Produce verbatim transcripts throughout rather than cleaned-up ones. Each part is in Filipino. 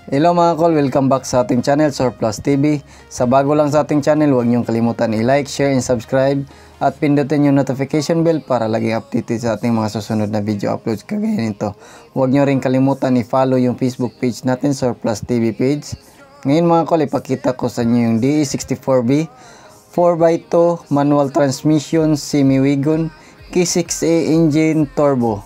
Hello mga kol, welcome back sa ating channel, Surplus T V. Sa bago lang sa ating channel, huwag niyong kalimutan i-like, share, and subscribe. At pindutin yung notification bell para laging updated sa ating mga susunod na video uploads kagaya nito. Huwag niyo rin kalimutan i-follow yung Facebook page natin, Surplus T V page. Ngayon mga kol, ipakita ko sa inyo yung D E sixty-four B four by two manual transmission semi-wagon K six A engine turbo.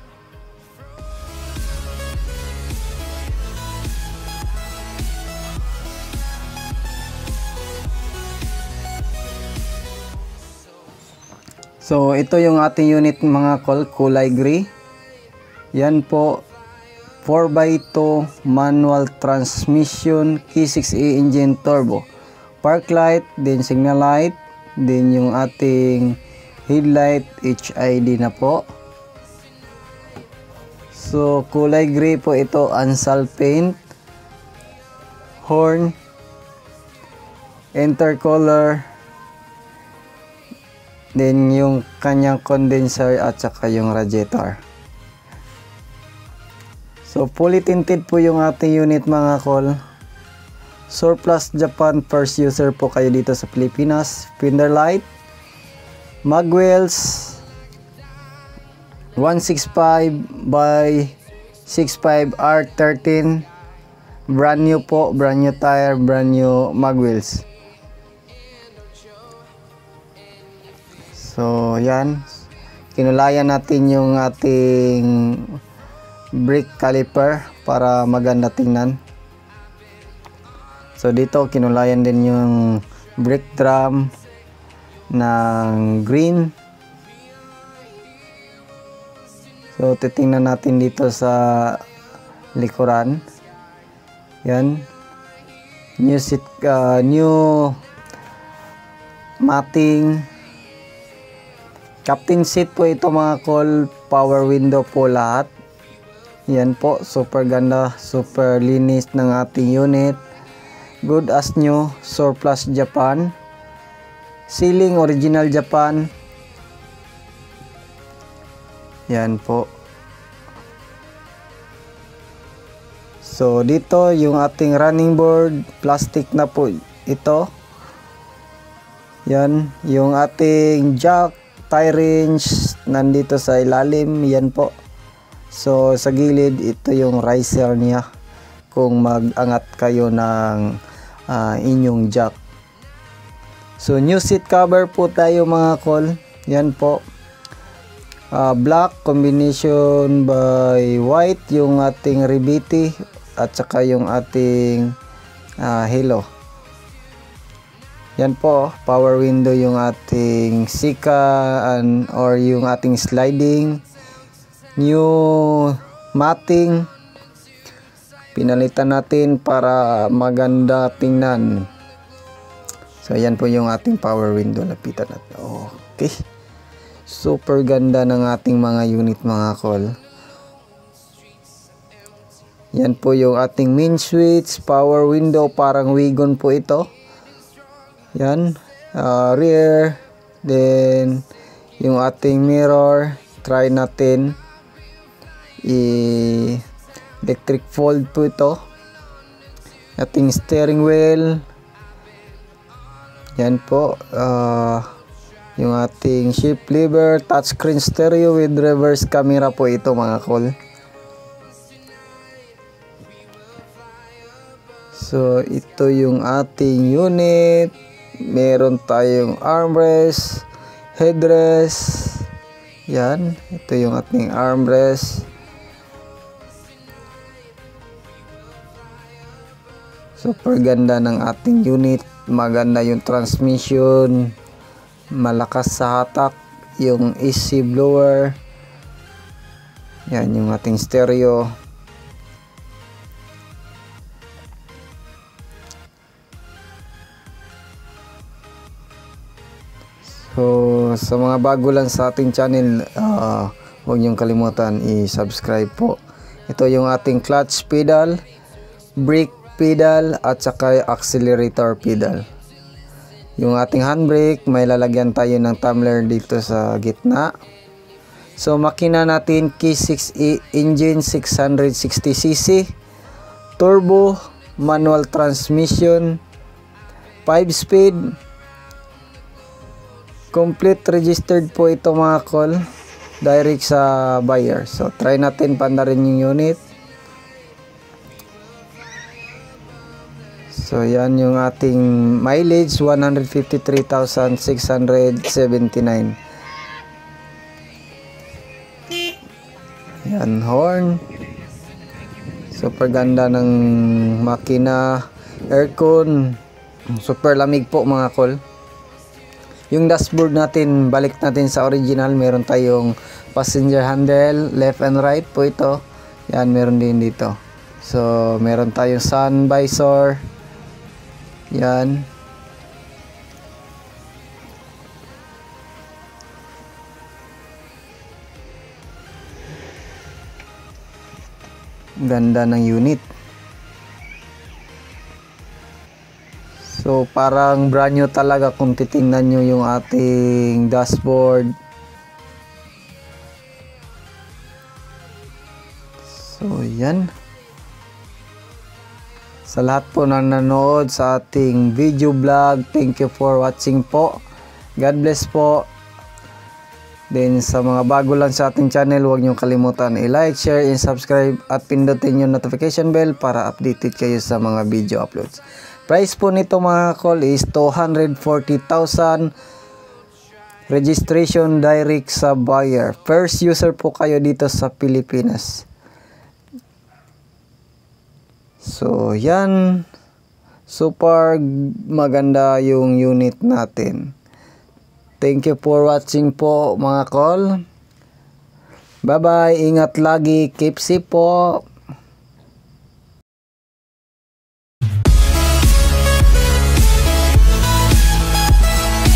So ito yung ating unit mga kol, kulay gray. Yan po, four by two manual transmission K six A engine turbo. Park light, then signal light, then yung ating headlight H I D na po. So kulay gray po ito, Ansal paint, horn, intercooler, then yung kanyang condenser at saka yung radiator. So fully tinted po yung ating unit mga kol. Surplus Japan first user po kayo dito sa Pilipinas. Fender light, mag wheels one sixty-five by sixty-five R thirteen, brand new po, brand new tire, brand new mag wheels. So yan, kinulayan natin yung ating brake caliper para maganda tingnan. So dito kinulayan din yung brake drum ng green. So titingnan natin dito sa likuran. Yan, new seat, uh, new matting. Captain seat po ito mga kol, power window po lahat. Yan po, super ganda, super linis ng ating unit. Good as new, Surplus Japan. Ceiling original Japan. Yan po. So dito yung ating running board, plastic na po ito. Yan, yung ating jack, tie wrench nandito sa ilalim, yan po. So sa gilid ito yung riser niya kung mag-angat kayo ng uh, inyong jack. So new seat cover po tayo mga kol, yan po. uh, black combination by white yung ating rebiti at saka yung ating uh, halo. Yan po, power window yung ating Sika and, or yung ating sliding. New matting. Pinalitan natin para maganda tingnan. So yan po yung ating power window. Lapitan natin. Okay. Super ganda ng ating mga unit mga kol. Yan po yung ating main switch, power window, parang wagon po ito. Yan, uh, rear, then yung ating mirror, try natin i electric fold po ito. Ating steering wheel, yan po, uh, yung ating shift lever, touchscreen stereo with reverse camera po ito mga kol. So ito yung ating unit. Meron tayong armrest, headrest. Yan, ito yung ating armrest. Super ganda ng ating unit. Maganda yung transmission. Malakas sa hatak. Yung A C blower. Yan yung ating stereo. So sa mga bago lang sa ating channel, uh, huwag niyong kalimutan i-subscribe po. Ito yung ating clutch pedal, brake pedal at saka accelerator pedal. Yung ating handbrake, may lalagyan tayo ng tumbler dito sa gitna. So makina natin K six A engine six hundred sixty c c. turbo, manual transmission, five speed, complete registered po ito mga kol, direct sa buyer. So try natin pandarin yung unit. So yan yung ating mileage, one hundred fifty-three thousand six hundred seventy-nine. Yan, horn. Super ganda ng makina, aircon, super lamig po mga kol. Yung dashboard natin, balik natin sa original, meron tayong passenger handle, left and right po ito. Yan, meron din dito. So meron tayong sun visor. Yan. Ganda ng unit. So parang brand new talaga kung titingnan nyo yung ating dashboard. So yan. Sa lahat po na nanood sa ating video vlog, thank you for watching po. God bless po. Then sa mga bago lang sa ating channel, huwag niyo kalimutan i-like, share, and subscribe at pindutin yung notification bell para updated kayo sa mga video uploads. Price po nito mga kol is two hundred forty thousand. Registration direct sa buyer. First user po kayo dito sa Pilipinas. So yan, super maganda yung unit natin. Thank you for watching po mga kol. Bye bye, ingat lagi, keep safe po.